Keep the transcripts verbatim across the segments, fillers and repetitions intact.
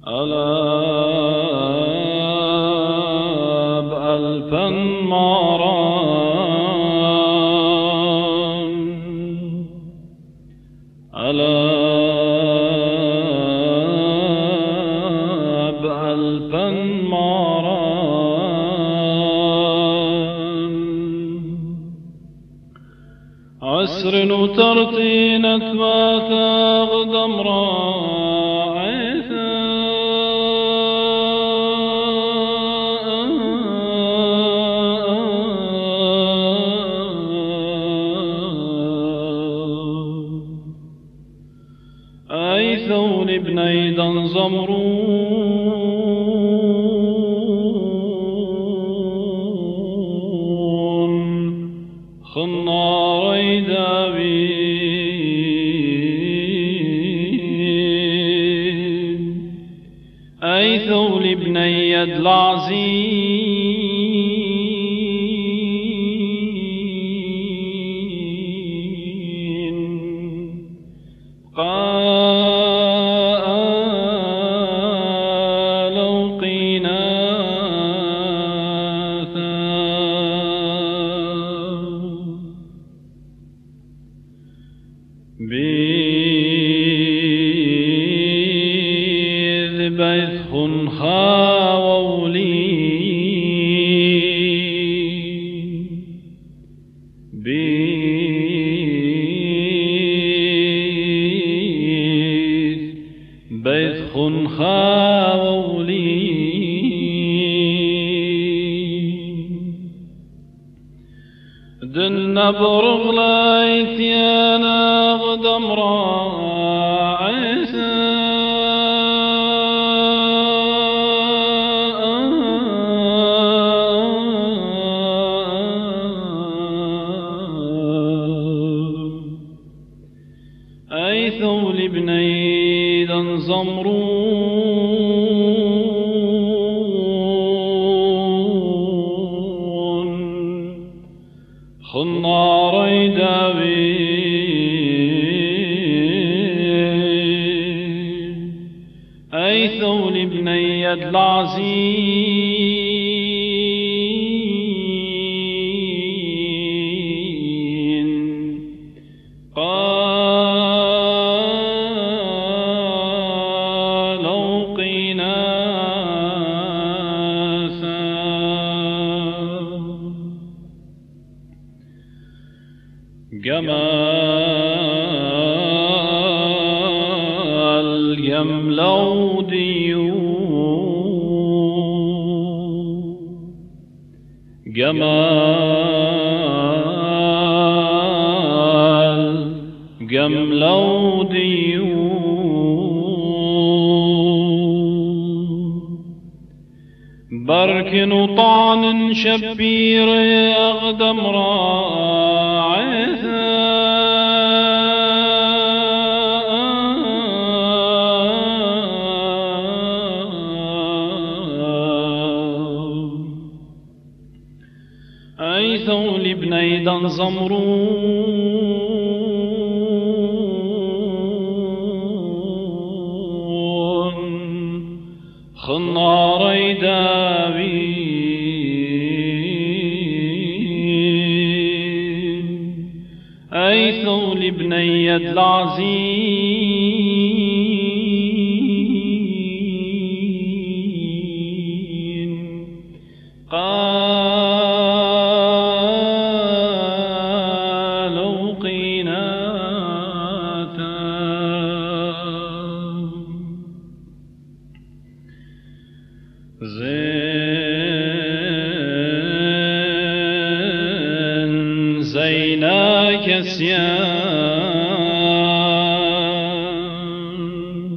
ألا بألفا مران ألا بألفا مران عسر وترتين أثبات أغدم راعيثا أيثون ابنيدا زمرون خناري داوين أيثون ابني العزين قالوا قيناثا بذ بيث خاولي بيث خاولي دن برغ ليتيانا غدم راعيسا أيثول ابني ذا زمرون خناري داوين أيثول ابني العزين قالوا قيناثا جمال يملو ديون جمال جملو ديون بركن وطعن شبير أغدم راعثا أيثول ابنيدا زمرون خناري داوين أيثول ابني العزين قالوا قيناثا زين زينا كسيان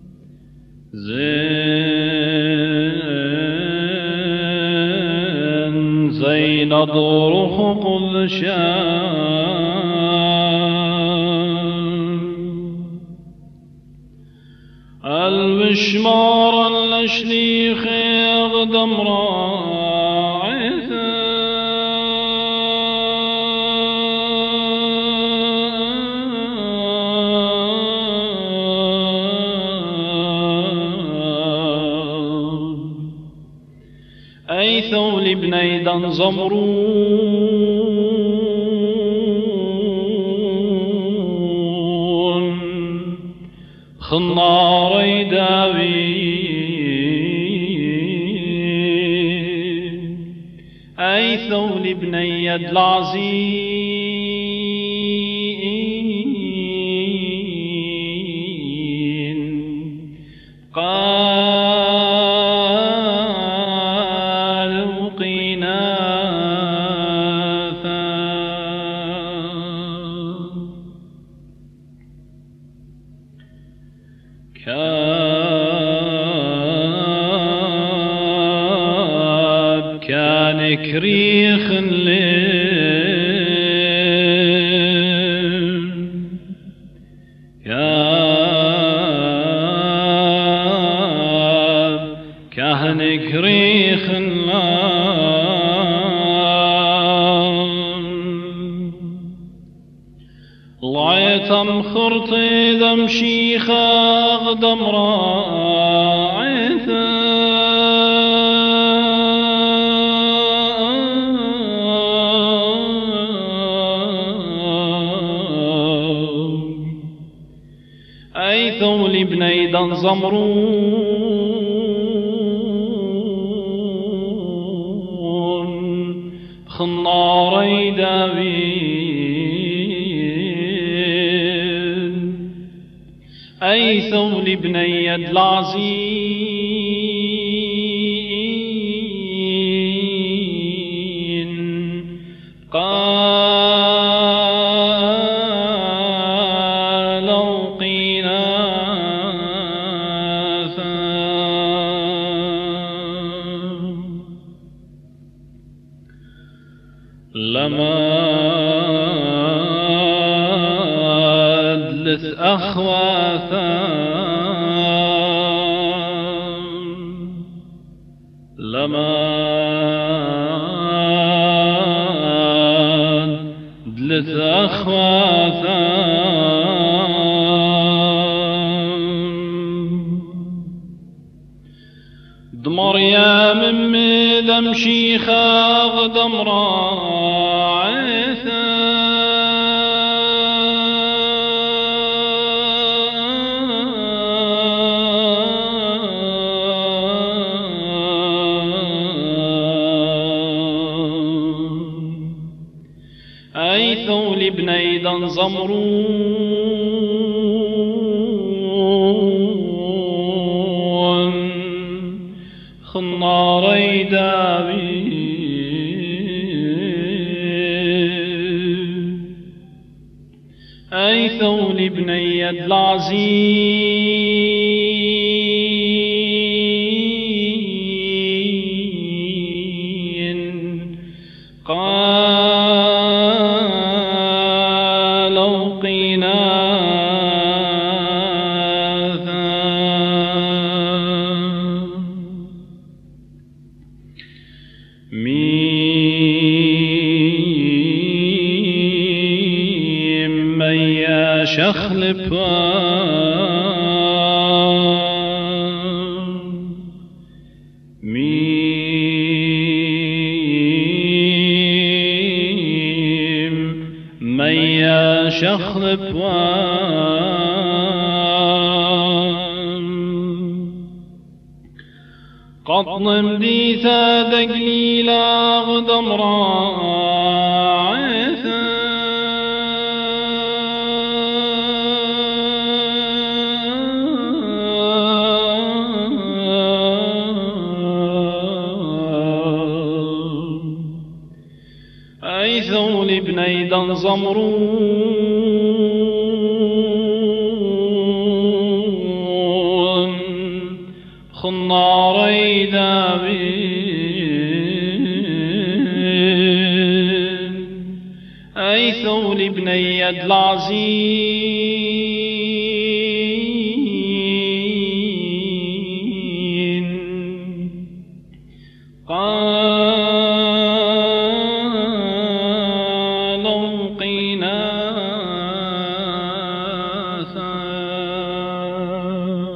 زين زين ضرخ قلشان الوشمار الشليخ يغدم راعثا ثول بني دنزمرون خناري داوي أي ثول بني العزين قالوا قنافا كاب كان كريخ الليل كاب كهن كريخ الله يتم خرطي ذم شيخا غدم راعثا أي ثول بني دنزمرون خناري داوين أي ثول بني العزين قالوا قنافا لما أدلت أخواثا لما أدلت أخواثا دمر يا من مدم شيخا غدم راعثا أي ثول بني دنزمرون خناري داوي أي ثول بني العزين قالوا قنافا ميم يا شخل ميم يا شخل قطن بديثا دقليلا غدم راعثا أي ثول بني دنزمرون خناري داوين أي ثول بني العزين قالوا قناثا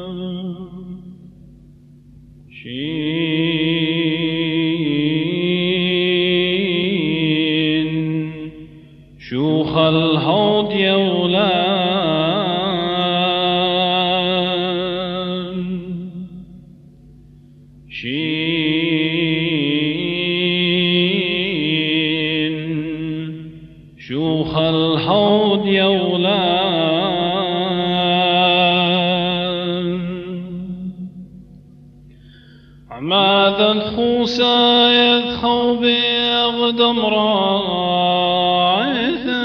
شين ماذا الخوسى يدخو بأغدم راعث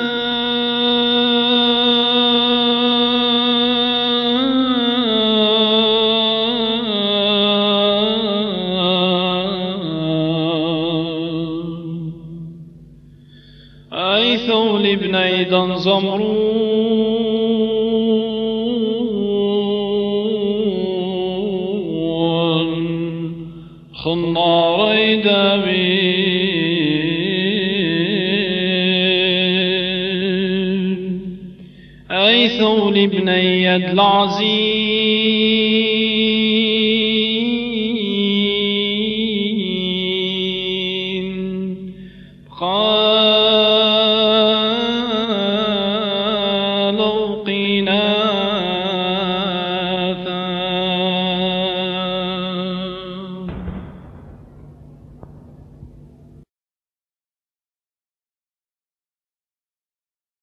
أي ثول بني دنزمرون خناري دابين أي ثول بني يد العزيز